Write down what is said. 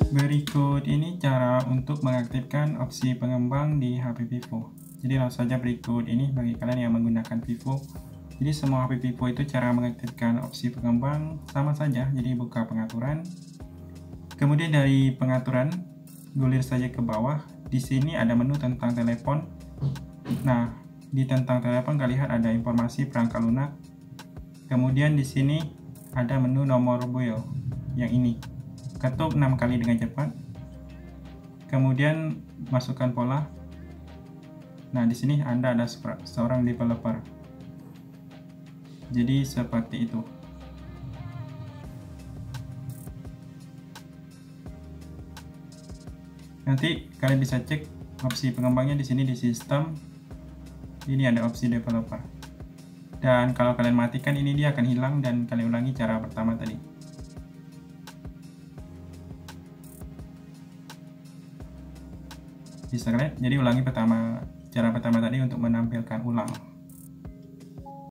Berikut ini cara untuk mengaktifkan opsi pengembang di HP Vivo. Jadi langsung saja berikut ini bagi kalian yang menggunakan Vivo. Jadi semua HP Vivo itu cara mengaktifkan opsi pengembang sama saja. Jadi buka pengaturan. Kemudian dari pengaturan, gulir saja ke bawah. Di sini ada menu tentang telepon. Nah, di tentang telepon kalian lihat ada informasi perangkat lunak. Kemudian di sini ada menu nomor build yang ini. Ketuk 6 kali dengan cepat. Kemudian masukkan pola. Nah, di sini Anda ada seorang developer. Jadi seperti itu. Nanti kalian bisa cek opsi pengembangnya di sini di sistem. Ini ada opsi developer. Dan kalau kalian matikan ini dia akan hilang dan kalian ulangi cara pertama tadi. Bisa kalian? Jadi ulangi cara pertama tadi untuk menampilkan ulang.